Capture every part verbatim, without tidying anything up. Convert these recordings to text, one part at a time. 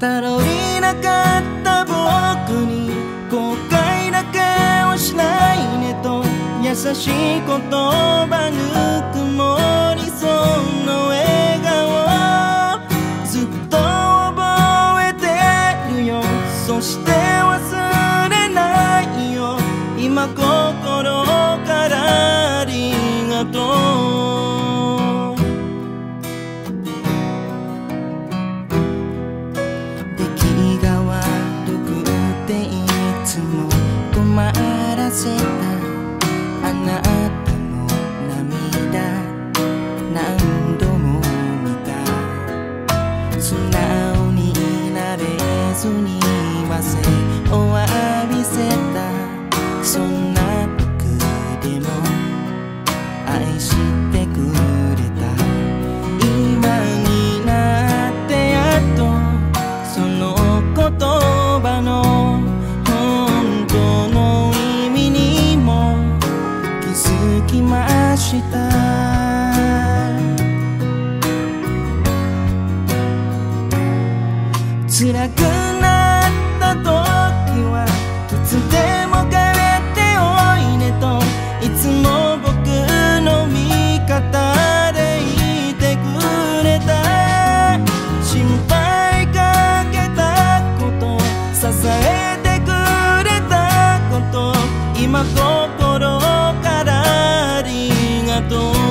頼りなかった僕に後悔だけをしないねと優しい言葉ぬくもりその笑顔ずっと覚えてるよ。そして忘れないよ今心からありがとう。困らせたあなたの涙何度も見た。素直になれずに汗を浴びせた。そんな僕でも愛してくれた。今になってやっとその言葉の気ました辛くなった時はいつでも帰っておいねといつも僕の味方でいてくれた。心配かけたこと支えてくれたこと今心からありがとう。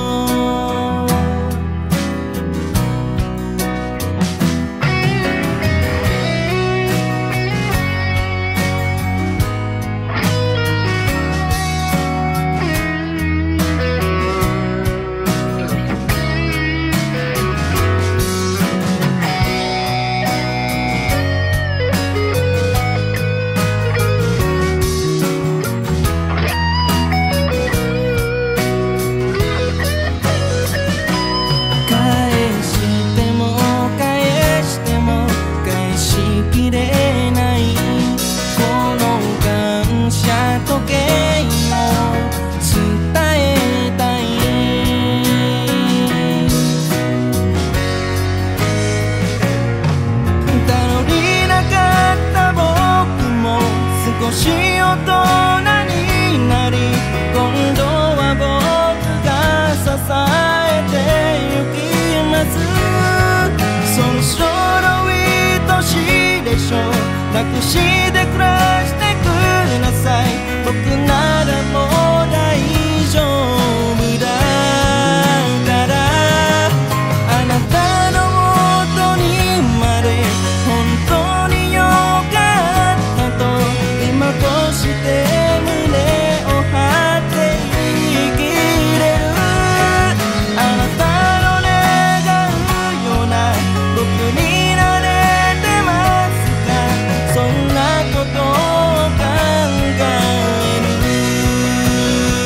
少し大人になり今度は僕が支えてゆきます。そろそろ愛しいでしょう楽して暮らしてください。僕ならもう大丈夫だからあなたの元にまで本当によかったとこうして胸を張って生きれる。あなたの願うような僕になれてますか。そんなことを考え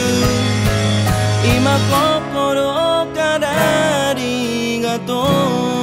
る今心からありがとう。